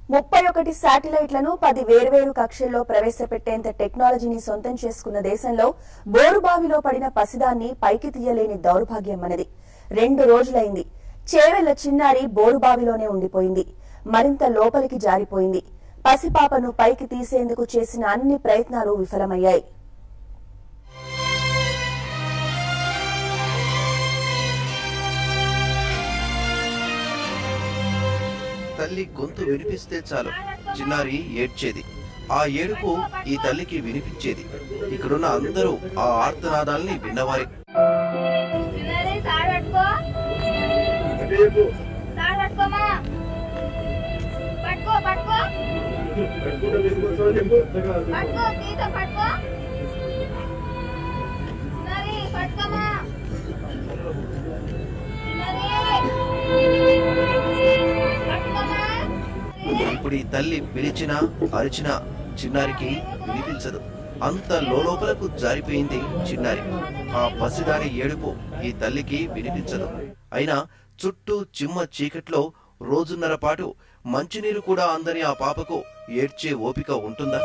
31 శాటిలైట్లను 10 వేర్వేరు కక్షల్లో ప్రవేశపెట్టేంత టెక్నాలజీని సొంతం చేసుకున్న దేశంలో బోరుబావిలో పడిన పసిదాన్ని పైకి తీయలేని దౌర్భాగ్యం మనది. 2 రోజులైంది. చేవెళ్ల చిన్నారి బోరుబావిలోనే ఉండిపోయింది. మరింత లోపలికి జారిపోయింది. పసిపాపను పైకి తీసేందుకు చేసిన అన్ని ప్రయత్నాలు విఫలమయ్యాయి. తల్లి గొంతు వినిపిస్తే చాలు చిన్నారి ఏడ్చేది. ఆ ఏడుపు ఈ తల్లికి వినిపించేది. ఇక్కడున్న అందరూ ఆ ఆర్తనాదాల్ని విన్నవారే. ఇప్పుడు ఈ తల్లి పిలిచినా అరిచినా చిన్నారికి వినిపించదు. అంత లోపలకు జారిపోయింది చిన్నారి. ఆ పసిదాని ఏడుపు ఈ తల్లికి వినిపించదు. అయినా చుట్టూ చిమ్మ చీకట్లో రోజున్నర పాటు మంచినీరు కూడా అందని ఆ పాపకు ఏడ్చే ఓపిక ఉంటుందా?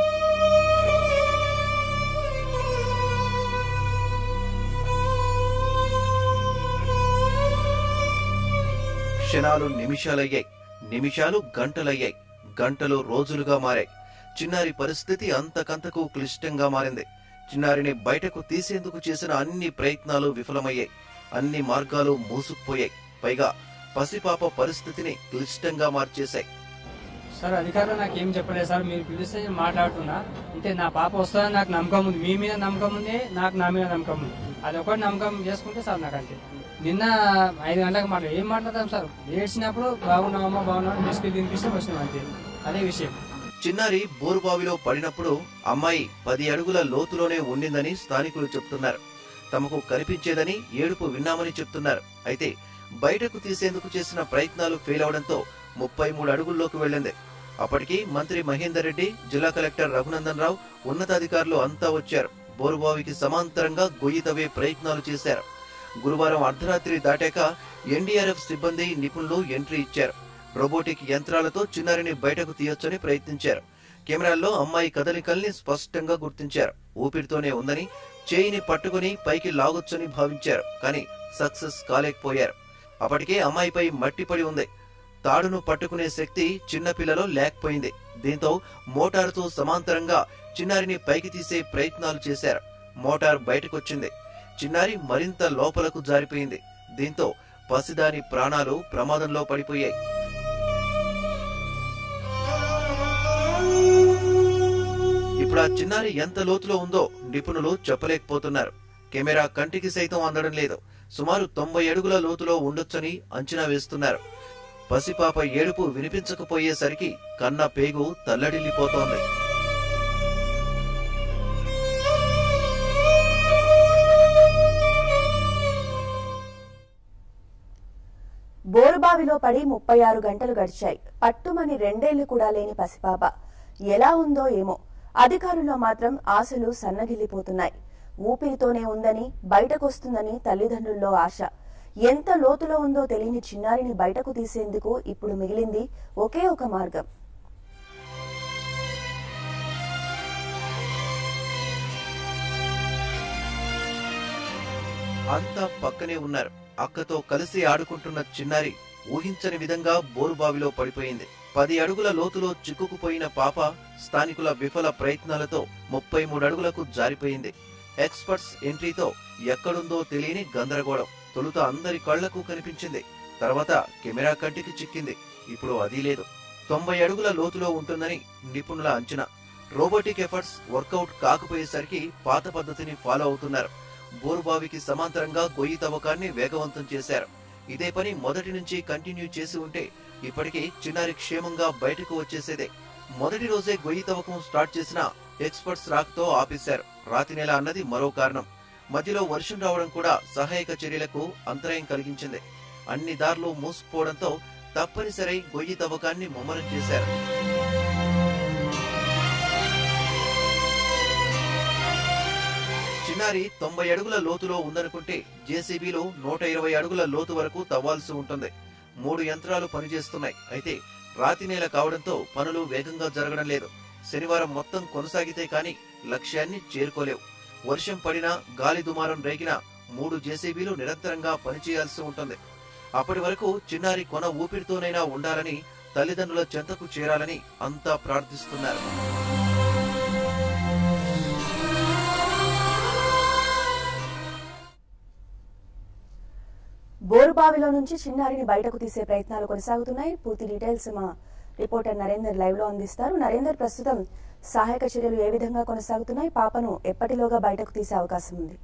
క్షణాలు నిమిషాలయ్యాయి, నిమిషాలు గంటలయ్యాయి, గంటలు రోజులుగా మారాయి. చిన్నారి పరిస్థితి అంతకంతకు క్లిష్టంగా మారింది. చిన్నారిని బయటకు తీసేందుకు చేసిన అన్ని ప్రయత్నాలు విఫలమయ్యాయి. అన్ని మార్గాలు మూసుకుపోయాయి. పైగా పసిపాప పరిస్థితిని క్లిష్టంగా మార్చేశాయి. సార్ అధికారులు నాకు ఏం చెప్పలేదు సార్. మీరు పిలిస్తే నేను మాట్లాడుతున్నా. అంటే నా పాప వస్తుందని నాకు నమ్మకం ఉంది. మీ మీద నమ్మకం ఉంది, నాకు నా మీద నమ్మకం ఉంది. అది ఒకటి నమ్మకం చేసుకుంటే సార్ నాకు అంతే. నిన్న 5 గంటలకు ఏం మాట్లాడతాం సార్. ఏడ్చినప్పుడు బాగున్నామమ్మా బాగున్నామని తీసుకెళ్ళి తినిపిస్తే వచ్చినాం అంతే. అదే విషయం. చిన్నారి బోరుబావిలో పడినప్పుడు అమ్మాయి 10 అడుగుల లోతులోనే ఉండిందని స్థానికులు చెప్తున్నారు. తమకు కనిపించేదని ఏడుపు విన్నామని చెప్తున్నారు. అయితే బయటకు తీసేందుకు చేసిన ప్రయత్నాలు ఫెయిల్ అవడంతో 33 అడుగుల్లోకి వెళ్లింది. అప్పటికి మంత్రి మహేందర్ రెడ్డి, జిల్లా కలెక్టర్ రఘునందన్ రావు, ఉన్నతాధికారులు అంతా వచ్చారు. బోరుబావికి సమాంతరంగా గొయ్యి తవ్వే ప్రయత్నాలు చేశారు. గురువారం అర్ధరాత్రి దాటాక ఎన్డీఆర్ఎఫ్ సిబ్బంది, నిపుణులు ఎంట్రీ ఇచ్చారు. రోబోటిక్ యంత్రాలతో చిన్నారిని బయటకు తీయొచ్చని ప్రయత్నించారు. కెమెరాల్లో అమ్మాయి కదలికల్ని స్పష్టంగా గుర్తించారు. ఊపిరితోనే ఉందని, చేయిని పట్టుకుని పైకి లాగొచ్చని భావించారు. కానీ సక్సెస్ కాలేకపోయారు. అప్పటికే అమ్మాయిపై మట్టిపడి ఉంది. తాడును పట్టుకునే శక్తి చిన్నపిల్లలో లేకపోయింది. దీంతో మోటారుతో సమాంతరంగా చిన్నారిని పైకి తీసే ప్రయత్నాలు చేశారు. మోటార్ బయటకొచ్చింది. చిన్నారి మరింత లోపలకు జారిపోయింది. దీంతో పసిదాని ప్రాణాలు ప్రమాదంలో పడిపోయాయి. ఇప్పుడు ఆ చిన్నారి ఎంత లోతులో ఉందో నిపుణులు చెప్పలేకపోతున్నారు. కెమెరా కంటికి సైతం అందడం లేదు. సుమారు 90 అడుగుల లోతులో ఉండొచ్చని అంచనా వేస్తున్నారు. పసిపాప ఏడుపు వినిపించకపోయేసరికి కన్న పేగు తల్లడిల్లిపోతోంది. బోరుబావిలో పడి 36 గంటలు గడిచాయి. పట్టుమని 2 ఏళ్లు కూడా లేని పసిపాప ఎలా ఉందో ఏమో. అధికారుల్లో మాత్రం ఆశలు సన్నగిల్లిపోతున్నాయి. ఊపిరితోనే ఉందని, బయటకొస్తుందని తల్లిదండ్రుల్లో ఆశ. ఎంత లోతులో ఉందో తెలియని చిన్నారిని బయటకు తీసేందుకు ఇప్పుడు మిగిలింది ఒకే ఒక మార్గం. అంతా పక్కనే ఉన్నారు. అక్కతో కలిసి ఆడుకుంటున్న చిన్నారి ఊహించని విధంగా బోరుబావిలో పడిపోయింది. 10 అడుగుల లోతులో చిక్కుకుపోయిన పాప స్థానికుల విఫల ప్రయత్నాలతో 33 అడుగులకు జారిపోయింది. ఎక్స్పర్ట్స్ ఎంట్రీతో ఎక్కడుందో తెలియని గందరగోళం. తొలుత అందరి కళ్లకు కనిపించింది. తర్వాత కెమెరా కంటికి చిక్కింది. ఇప్పుడు అది లేదు. 90 అడుగుల లోతులో ఉంటుందని నిపుణుల అంచనా. రోబోటిక్ ఎఫర్ట్స్ వర్కౌట్ కాకపోయేసరికి పాత పద్ధతిని ఫాలో అవుతున్నారు. బోరుబావికి సమాంతరంగా గొయ్యి తవ్వకాన్ని వేగవంతం చేశారు. ఇదే పని మొదటి నుంచి కంటిన్యూ చేసి ఉంటే ఇప్పటికీ చిన్నారి క్షేమంగా బయటకు వచ్చేసేదే. మొదటి రోజే గొయ్యి తవ్వకం స్టార్ట్ చేసిన ఎక్స్పర్ట్స్ రాకతో ఆపేశారు. రాతి నెల అన్నది మరో కారణం. మధ్యలో వర్షం రావడం కూడా సహాయక చర్యలకు అంతరాయం కలిగించింది. అన్ని దారులు మూసుకుపోవడంతో తప్పనిసరి గొయ్యి తవ్వకాన్ని ముమ్మరం చేశారు. చిన్నారి 90 అడుగుల లోతులో ఉందనుకుంటే జేసీబీలో 120 అడుగుల లోతు వరకు తవ్వాల్సి ఉంటుంది. 3 యంత్రాలు పనిచేస్తున్నాయి. అయితే రాతి నేల కావడంతో పనులు వేగంగా జరగడం లేదు. శనివారం మొత్తం కొనసాగితే కానీ లక్ష్యాన్ని చేరుకోలేవు. వర్షం పడినా, గాలి దుమారం రేగినా 3 జేసీబీలు నిరంతరంగా పనిచేయాల్సి ఉంటుంది. అప్పటి వరకు చిన్నారి కొన ఊపిరితోనైనా ఉండాలని, తల్లిదండ్రుల చెంతకు చేరాలని అంతా ప్రార్థిస్తున్నారు. బోరుబావిలో నుంచి చిన్నారిని బయటకు తీసే ప్రయత్నాలు కొనసాగుతున్నాయి. పూర్తి డీటెయిల్స్ మా రిపోర్టర్ నరేందర్ లైవ్ లో అందిస్తారు. నరేందర్, ప్రస్తుతం సహాయక చర్యలు ఏ విధంగా కొనసాగుతున్నాయి? పాపను ఎప్పటిలోగా బయటకు తీసే అవకాశం ఉంది?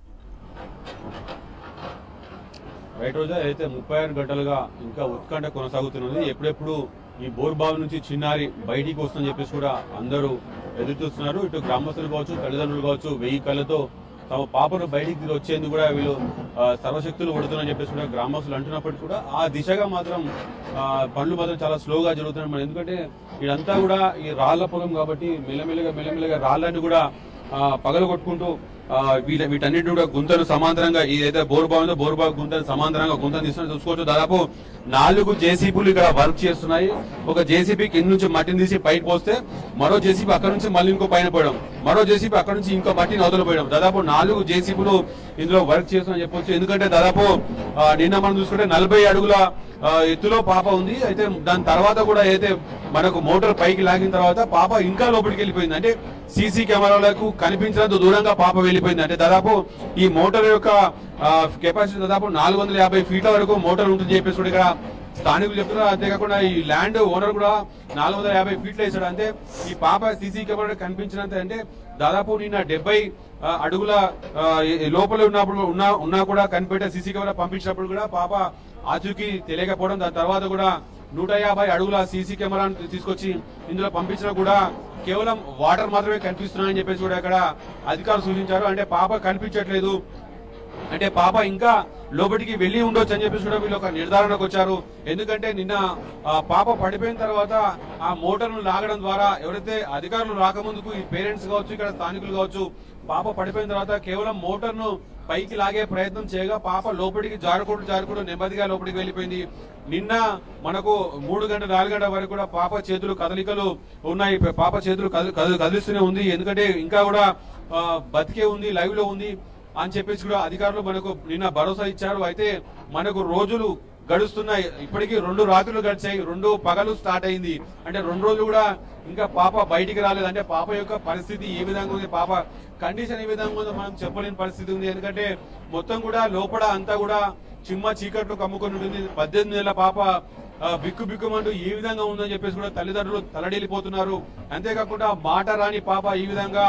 రైట్ రోజా, అయితే 36 గంటలుగా ఇంకా ఉత్కంఠ కొనసాగుతున్నది. ఎప్పుడెప్పుడు ఈ బోరుబావి నుంచి చిన్నారి బయటికి వస్తుందని చెప్పేసి కూడా అందరూ ఎదురు చూస్తున్నారు. ఇటు గ్రామస్తులు కావచ్చు, తల్లిదండ్రులు కావచ్చు, 1000 కళ్ళతో తమ పాపను బయటికి వచ్చేందుకు కూడా వీళ్ళు సర్వశక్తులు కొడుతున్నారని చెప్పేసి కూడా గ్రామస్తులు అంటున్నప్పటికీ కూడా ఆ దిశగా మాత్రం పనులు మాత్రం చాలా స్లోగా జరుగుతున్నాయి. ఎందుకంటే ఇదంతా కూడా ఈ రాళ్ల పొలం కాబట్టి మెల్లమెల్లగా రాళ్ళని కూడా పగలగొట్టుకుంటూ వీటన్నిటి కూడా గుంతను సమాంతరంగా ఏదైతే బోరుబావి గుంతను సమాంతరంగా గుంతను తీసుకుని చూసుకోవచ్చు. దాదాపు 4 జేసీబీలు ఇక్కడ వర్క్ చేస్తున్నాయి. ఒక జేసీబీ కింద నుంచి మట్టిని తీసి పైకి పోస్తే, మరో జేసీబీ అక్కడ నుంచి మళ్ళీ ఇంకో పైన పోయడం, మరో జేసీబీ అక్కడ నుంచి ఇంకో మట్టిని అవతల పోయడం. దాదాపు 4 జేసీబీలు ఇందులో వర్క్ చేస్తున్నాయని చెప్పొచ్చు. ఎందుకంటే దాదాపు నిన్న మనం చూసుకుంటే 40 అడుగుల ఎత్తులో పాప ఉంది. అయితే దాని తర్వాత కూడా అయితే మనకు మోటార్ పైకి లాగిన తర్వాత పాప ఇంకా లోపలికి వెళ్ళిపోయింది. అంటే సీసీ కెమెరాలకు కనిపించినంత దూరంగా పాప వెళ్ళిపోయింది. అంటే దాదాపు ఈ మోటార్ యొక్క కెపాసిటీ దాదాపు 450 ఫీట్ల వరకు మోటార్ ఉంటుంది చెప్పేసి కూడా ఇక్కడ స్థానికులు చెప్తున్నారు. అంతేకాకుండా ఈ ల్యాండ్ ఓనర్ కూడా 450 ఫీట్లు వేసాడు. అంటే ఈ పాప సీసీ కెమెరా కనిపించినంత అంటే దాదాపు నిన్న 70 అడుగుల లోపల ఉన్నా కూడా కనిపెట్టే సీసీ కెమెరా పంపించినప్పుడు కూడా పాప ఆచూకీ తెలియకపోవడం, దాని తర్వాత కూడా 150 అడుగుల సీసీ కెమెరాను తీసుకొచ్చి ఇందులో పంపించినా కూడా కేవలం వాటర్ మాత్రమే కనిపిస్తున్నాయని చెప్పేసి కూడా ఇక్కడ అధికారులు సూచించారు. అంటే పాప కనిపించట్లేదు, అంటే పాప ఇంకా లోపలికి వెళ్లి ఉండొచ్చు అని చెప్పేసి కూడా వీళ్ళు ఒక నిర్ధారణకు వచ్చారు. ఎందుకంటే నిన్న పాప పడిపోయిన తర్వాత ఆ మోటార్ను లాగడం ద్వారా ఎవరైతే అధికారులు రాకముందుకు ఈ పేరెంట్స్ కావచ్చు, ఇక్కడ స్థానికులు కావచ్చు, పాప పడిపోయిన తర్వాత కేవలం మోటార్ను పైకి లాగే ప్రయత్నం చేయగా పాప లోపలికి జారుకుంటూ నెమ్మదిగా లోపలికి వెళ్ళిపోయింది. నిన్న మనకు 3 గంటల 4 గంటల వరకు కూడా పాప చేతులు కదలికలు ఉన్నాయి. పాప చేతులు కదిలిస్తూనే ఉంది. ఎందుకంటే ఇంకా కూడా బతికే ఉంది, లైవ్ లో ఉంది అని చెప్పేసి కూడా అధికారులు మనకు నిన్న భరోసా ఇచ్చారు. అయితే మనకు రోజులు గడుస్తున్నాయి. ఇప్పటికీ 2 రాత్రులు గడిచాయి, 2 పగలు స్టార్ట్ అయింది. అంటే 2 రోజులు కూడా ఇంకా పాప బయటికి రాలేదు. అంటే పాప యొక్క పరిస్థితి ఏ విధంగా ఉంది, పాప కండిషన్ ఏ విధంగా ఉందో మనం చెప్పలేని పరిస్థితి ఉంది. ఎందుకంటే మొత్తం కూడా లోపల అంతా కూడా చిమ్మ చీకట్లు కమ్ముకొని ఉంటుంది. 18 నెలల పాప బిక్కుమంటూ ఏ విధంగా ఉందని చెప్పేసి కూడా తల్లిదండ్రులు తలడిల్లిపోతున్నారు. అంతేకాకుండా మాట రాని పాప ఈ విధంగా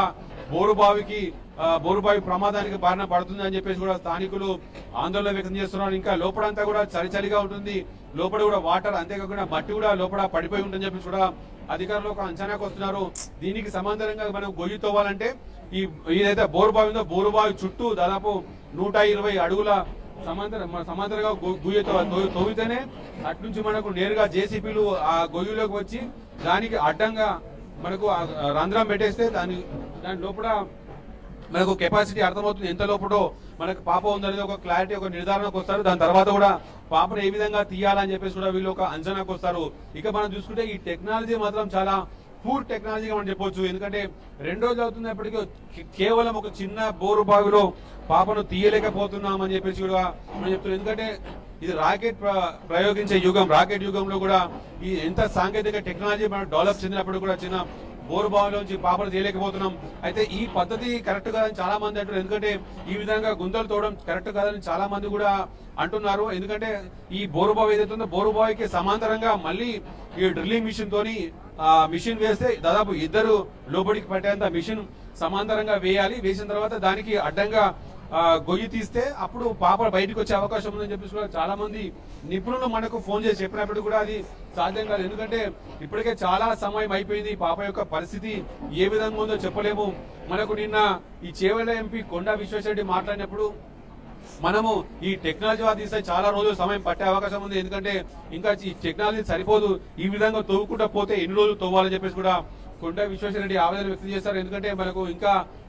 బోరుబావి ప్రమాదానికి బారిన పడుతుంది అని చెప్పేసి కూడా స్థానికులు ఆందోళన వ్యక్తం చేస్తున్నారు. ఇంకా లోపలంతా కూడా చలిగా ఉంటుంది, లోపల కూడా వాటర్, అంతేకాకుండా మట్టి కూడా లోపల పడిపోయి ఉంటుందని చెప్పేసి కూడా అధికారులు ఒక అంచనాకు వస్తున్నారు. దీనికి సమాంతరంగా మనం గొయ్యి తవ్వాలంటే ఏదైతే బోరుబావి ఉందో బోరుబావి చుట్టూ దాదాపు 120 అడుగుల సమాంతరంగా గొయ్యి తవ్వితేనే అట్నుంచి మనకు నేరుగా జేసీబీలు ఆ గొయ్యిలోకి వచ్చి దానికి అడ్డంగా మనకు రంధ్రం పెట్టేస్తే దాని లోపల మనకు కెపాసిటీ అర్థమవుతుంది. ఎంత లోపల మనకు పాప ఉందనేది ఒక క్లారిటీ, ఒక నిర్ధారణకు వస్తారు. దాని తర్వాత కూడా పాపను ఏ విధంగా తీయాలని చెప్పేసి కూడా వీళ్ళు ఒక అంచనాకు వస్తారు. ఇక మనం చూసుకుంటే ఈ టెక్నాలజీ మాత్రం చాలా పూర్ టెక్నాలజీగా మనం చెప్పొచ్చు. ఎందుకంటే 2 రోజులు అవుతున్నప్పటికీ కేవలం ఒక చిన్న బోరు బావిలో పాపను తీయలేకపోతున్నామని చెప్పేసి కూడా మనం చెప్తున్నాం. ఎందుకంటే ఇది రాకెట్ ప్రయోగించే యుగం, రాకెట్ యుగంలో కూడా ఈ ఎంత సాంకేతిక టెక్నాలజీ మనం డెవలప్ చెందినప్పుడు కూడా చిన్న బోరుబావిలోంచి పాపలు తీయలేకపోతున్నాం. అయితే ఈ పద్ధతి కరెక్ట్ కాదని చాలా మంది అంటారు. ఎందుకంటే ఈ విధంగా గుంతలు తోవడం కరెక్ట్ కాదని చాలా మంది కూడా అంటున్నారు. ఎందుకంటే ఈ బోరుబావి ఏదైతే ఉందో బోరుబావికి సమాంతరంగా మళ్ళీ ఈ డ్రిల్లింగ్ మిషన్ తోని మిషన్ వేస్తే దాదాపు 2 లోపలికి పట్టేంత మిషన్ సమాంతరంగా వేయాలి. వేసిన తర్వాత దానికి అడ్డంగా గొయ్యి తీస్తే అప్పుడు పాప బయటకు వచ్చే అవకాశం ఉందని చెప్పేసి కూడా చాలా మంది నిపుణులు మనకు ఫోన్ చేసి చెప్పినప్పుడు కూడా అది సాధ్యం కాదు. ఎందుకంటే ఇప్పటికే చాలా సమయం అయిపోయింది. పాప యొక్క పరిస్థితి ఏ విధంగా ఉందో చెప్పలేము. మనకు నిన్న ఈ చేవెళ్ల ఎంపీ కొండా విశ్వేశ్వరరెడ్డి మాట్లాడినప్పుడు మనము ఈ టెక్నాలజీ తీస్తే చాలా రోజులు సమయం పట్టే అవకాశం ఉంది. ఎందుకంటే ఇంకా ఈ టెక్నాలజీ సరిపోదు, ఈ విధంగా తవ్వుకుంటా పోతే ఎన్ని రోజులు తవ్వాలని చెప్పేసి కూడా కొండా విశ్వేశ్వరరెడ్డి ఆవేదన వ్యక్తం చేస్తారు. ఎందుకంటే మనకు ఇంకా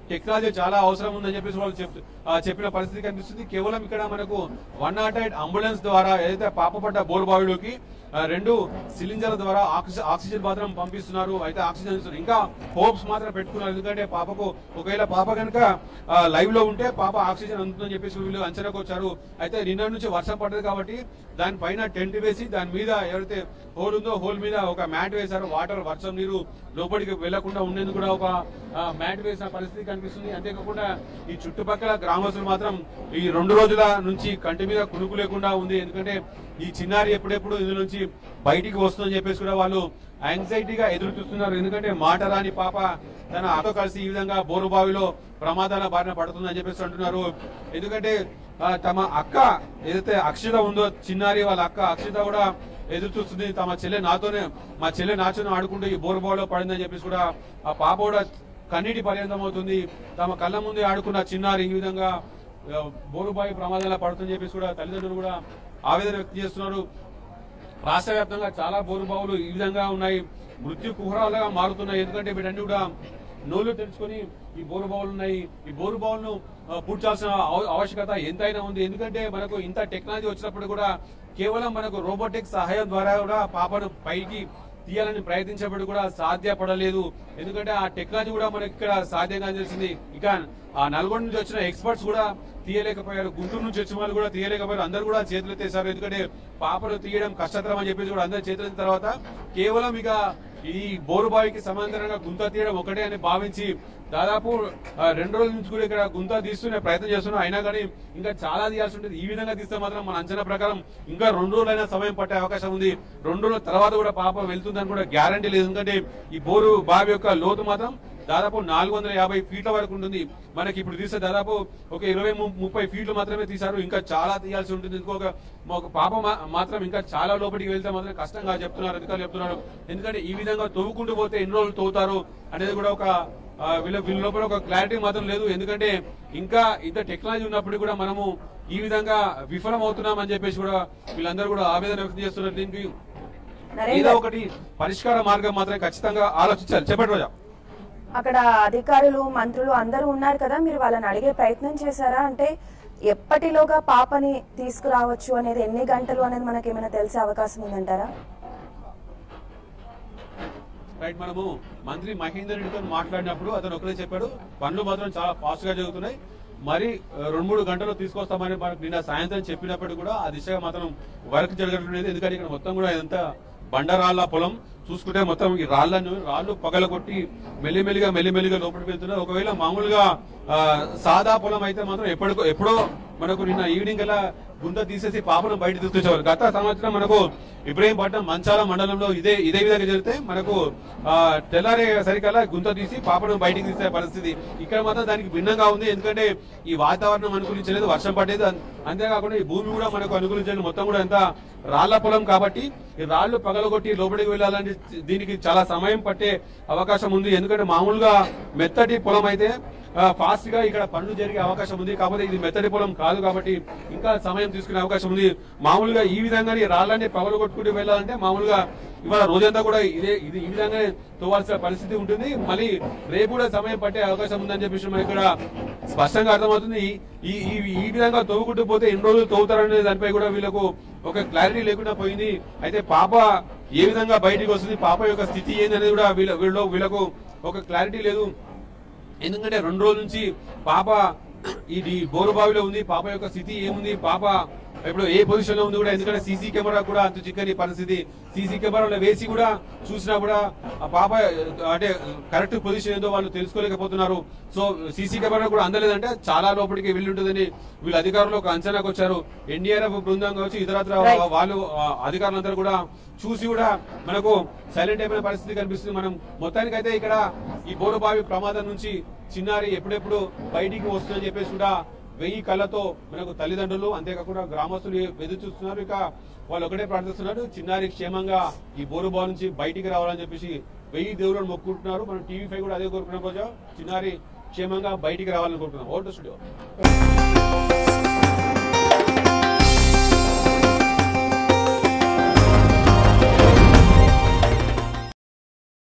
టెక్నాలజీ చాలా అవసరం ఉందని చెప్పేసి వాళ్ళు చెప్పిన పరిస్థితి కనిపిస్తుంది. కేవలం ఇక్కడ మనకు 108 అంబులెన్స్ ద్వారా ఏదైతే పాపపడ్డ బోరుబావిలోకి 2 సిలిండర్ల ద్వారా ఆక్సిజన్ మాత్రం పంపిస్తున్నారు. అయితే ఆక్సిజన్ ఇంకా హోప్స్ మాత్రం పెట్టుకున్నారు. ఎందుకంటే పాపకు ఒకవేళ పాప కనుక లైవ్ లో ఉంటే పాప ఆక్సిజన్ అందుతుందని చెప్పేసి వీళ్ళు అంచనాకు వచ్చారు. అయితే నిన్న నుంచి వర్షం పడ్డది కాబట్టి దానిపైన టెంట్ వేసి దాని మీద ఎవరైతే హోల్ ఉందో హోల్ మీద ఒక మ్యాట్ వేశారు. వాటర్ వర్షం నీరు లోపలికి వెళ్లకుండా ఉండేందుకు కూడా ఒక మ్యాట్ వేసిన పరిస్థితి కనిపిస్తుంది. అంతేకాకుండా ఈ చుట్టుపక్కల గ్రామస్తులు మాత్రం ఈ 2 రోజుల నుంచి కంటి మీద కునుకు లేకుండా ఉంది. ఎందుకంటే ఈ చిన్నారి ఎప్పుడెప్పుడు ఇందులో నుంచి బయటికి వస్తుందని చెప్పేసి కూడా వాళ్ళు యాంగ్జైటీగా ఎదురు చూస్తున్నారు. ఎందుకంటే మాట రాని పాప తన ఆటో కలిసి ఈ విధంగా బోరుబావిలో ప్రమాదాల బారిన పడుతుందని చెప్పేసి అంటున్నారు. ఎందుకంటే తమ అక్క ఏదైతే అక్షిత ఉందో చిన్నారి వాళ్ళ అక్క అక్షిత కూడా ఎదురు చూస్తుంది. మా చెల్లె నాచును ఆడుకుంటూ ఈ బోరుబావిలో పడిందని చెప్పేసి కూడా ఆ పాప కూడా కన్నీటి పర్యంతం అవుతుంది. తమ కళ్ళ ముందే ఆడుకున్న చిన్నారి ఈ విధంగా బోరుబావి ప్రమాదాల పడుతుందని చెప్పేసి కూడా తల్లిదండ్రులు కూడా ఆవేదన వ్యక్తం చేస్తున్నారు. రాష్ట్ర వ్యాప్తంగా చాలా బోరుబావులు ఈ విధంగా ఉన్నాయి, మృత్యు కుహరాలుగా మారుతున్నాయి. ఎందుకంటే వీటన్ని కూడా నోళ్లు తెరుచుకొని ఈ బోరుబావులు ఉన్నాయి. ఈ బోరుబావులను పూడ్చాల్సిన ఆవశ్యకత ఎంతైనా ఉంది. ఎందుకంటే మనకు ఇంత టెక్నాలజీ వచ్చినప్పుడు కూడా కేవలం మనకు రోబోటిక్ సహాయం ద్వారా కూడా పాపను పైకి తీయాలని ప్రయత్నించినప్పుడు కూడా సాధ్యపడలేదు. ఎందుకంటే ఆ టెక్నాలజీ కూడా మనకి ఇక్కడ సాధ్యంగా తెలిసింది. ఇక ఆ నల్గొండ నుంచి వచ్చిన ఎక్స్పర్ట్స్ కూడా తీయలేకపోయారు, గుంటూరు నుంచి వచ్చిన వాళ్ళు కూడా తీయలేకపోయారు. అందరూ కూడా చేతులు ఎత్తేసారు. ఎందుకంటే పాపను తీయడం కష్టతరం అని చెప్పేసి కూడా అందరూ చేతులు ఎత్తిన తర్వాత కేవలం ఇక ఈ బోరుబావికి సమాంతరంగా గుంత తీయడం ఒకటే అని భావించి దాదాపు 2 రోజుల నుంచి కూడా ఇక్కడ గుంత తీస్తూనే ప్రయత్నం చేస్తున్నాం. అయినా కానీ ఇంకా చాలా తీయాల్సి ఉంటుంది. ఈ విధంగా తీస్తే మాత్రం మన అంచనా ప్రకారం ఇంకా 2 రోజులైనా సమయం పట్టే అవకాశం ఉంది. 2 రోజుల తర్వాత కూడా పాప వెళ్తుందని కూడా గ్యారంటీ లేదు. ఎందుకంటే ఈ బోరు బావి యొక్క లోతు మాత్రం దాదాపు 450 ఫీట్ల వరకు ఉంటుంది. మనకి ఇప్పుడు తీస్తే దాదాపు ఒక 20-30 ఫీట్లు మాత్రమే తీశారు. ఇంకా చాలా తీయాల్సి ఉంటుంది. ఇంకొక పాప మాత్రం ఇంకా చాలా లోపలికి వెళ్తే మాత్రం కష్టంగా చెప్తున్నారు, అధికారులు చెప్తున్నారు. ఎందుకంటే ఈ విధంగా తవ్వుకుంటూ పోతే ఎన్ని రోజులు తవ్వుతారు అనేది కూడా ఒక వీళ్ళ లోపల ఒక క్లారిటీ మాత్రం లేదు. ఎందుకంటే ఇంకా ఇంత టెక్నాలజీ ఉన్నప్పుడు కూడా మనము ఈ విధంగా విఫలం అవుతున్నాం అని చెప్పేసి కూడా వీళ్ళందరూ కూడా ఆవేదన వ్యక్తం చేస్తున్నారు. దీనికి ఏదో ఒకటి పరిష్కార మార్గం మాత్రం ఖచ్చితంగా ఆలోచించాలి. చెప్పండి రోజా. అక్కడ అధికారులు మంత్రులు అందరూ ఉన్నారు కదా, మీరు వాళ్ళని అడిగే ప్రయత్నం చేశారా? అంటే ఎప్పటిలోగా పాపని తీసుకురావచ్చు అనేది, ఎన్ని గంటలు అనేది మనకి ఏమైనా తెలిసే అవకాశం ఉందంటారా? రైట్, మనము మంత్రి మహేందర్ రెడ్డితో మాట్లాడినప్పుడు అతను ఒకటే చెప్పాడు, పనులు మాత్రం చాలా ఫాస్ట్ గా జరుగుతున్నాయి, మరి 2-3 గంటలు తీసుకొస్తామని మనకు నిన్న సాయంత్రం చెప్పినప్పుడు కూడా ఆ దిశగా మాత్రం వర్క్ జరగట్లేదు. ఎందుకంటే ఇక్కడ మొత్తం కూడా ఇదంతా బండరాళ్ల పొలం చూసుకుంటే మొత్తం ఈ రాళ్లు పగలగొట్టి మెల్లిమెల్లిగా లోపలికి వెళ్తున్నారు. ఒకవేళ మామూలుగా సాదా పొలం అయితే మాత్రం ఎప్పుడో మనకు నిన్న ఈవినింగ్ అలా గుంత తీసేసి పాపను బయట తీసుకొచ్చేవారు. గత సంవత్సరం మనకు ఇబ్రహీంపట్నం మంచాల మండలంలో ఇదే విధంగా జరిగితే మనకు తెల్లారే సరికల్లా గుంత తీసి పాపను బయటికి తీసే పరిస్థితి. ఇక్కడ మాత్రం దానికి భిన్నంగా ఉంది. ఎందుకంటే ఈ వాతావరణం అనుకూలించలేదు, వర్షం పడేది. అంతేకాకుండా ఈ భూమి కూడా మనకు అనుకూలించలేదు. మొత్తం కూడా ఎంత రాళ్ల పొలం కాబట్టి ఈ రాళ్లు పగలగొట్టి లోపలికి వెళ్ళాలంటే దీనికి చాలా సమయం పట్టే అవకాశం ఉంది. ఎందుకంటే మామూలుగా మెత్తటి పొలం అయితే ఫాస్ట్ గా ఇక్కడ పనులు జరిగే అవకాశం ఉంది. కాకపోతే ఇది మెత్తటి పొలం కాదు కాబట్టి ఇంకా సమయం తీసుకునే అవకాశం ఉంది. మామూలుగా ఈ విధంగా రాళ్లన్నీ పగలు కొట్టుకుంటూ వెళ్ళాలంటే మామూలుగా ఇవాళ రోజంతా కూడా ఈ విధంగానే తోవాల్సిన పరిస్థితి ఉంటుంది. మళ్ళీ రేపు కూడా సమయం పట్టే అవకాశం ఉందని చెప్పేసి మనకి ఇక్కడ స్పష్టంగా అర్థమవుతుంది. ఈ విధంగా తవ్వుకుంటూ పోతే ఎన్ని రోజులు తవ్వుతారనే దానిపై కూడా వీళ్ళకు ఒక క్లారిటీ లేకుండా పోయింది. అయితే పాప ఏ విధంగా బయటికి వస్తుంది, పాప యొక్క స్థితి ఏంది అనేది కూడా వీళ్ళకు ఒక క్లారిటీ లేదు. ఎందుకంటే 2 రోజుల నుంచి పాప ఇది బోరుబావిలో ఉంది. పాప యొక్క స్థితి ఏముంది, పాప ఇప్పుడు ఏ పొజిషన్ లో ఉంది కూడా, ఎందుకంటే సీసీ కెమెరా కూడా అంత చిక్కని పరిస్థితి. సీసీ కెమెరాలో వేసి కూడా చూసినా కూడా ఆ పాప అంటే కరెక్ట్ పొజిషన్ ఏదో వాళ్ళు తెలుసుకోలేకపోతున్నారు. సో సీసీ కెమెరా కూడా అందలేదంటే చాలా లోపలికి వెళ్ళి ఉంటుందని వీళ్ళు అధికారులు ఒక అంచనాకు వచ్చారు. ఎన్డీఆర్ఎఫ్ బృందం కావచ్చు, ఇతరత్ర వాళ్ళు అధికారులందరూ కూడా చూసి కూడా మనకు సైలెంట్ అయిపోయిన పరిస్థితి కనిపిస్తుంది. మనం మొత్తానికైతే ఇక్కడ ఈ బోరుబావి ప్రమాదం నుంచి చిన్నారి ఎప్పుడెప్పుడు బయటికి వస్తుందని చెప్పేసి కూడా 1000 కళ్ళతో మనకు తల్లిదండ్రులు అంతేకాకుండా గ్రామస్తులు ఎదురు చూస్తున్నారు. ఇక వాళ్ళు ఒకటే ప్రార్థిస్తున్నారు, చిన్నారి క్షేమంగా ఈ బోరుబావి నుంచి బయటికి రావాలని చెప్పేసి 1000 దేవులను మొక్కుంటున్నారు. మనం TV5 కూడా అదే కోరుకున్నాం. రోజా చిన్నారి క్షేమంగా బయటికి రావాలని కోరుకున్నాం. ఓటు స్టూడియో.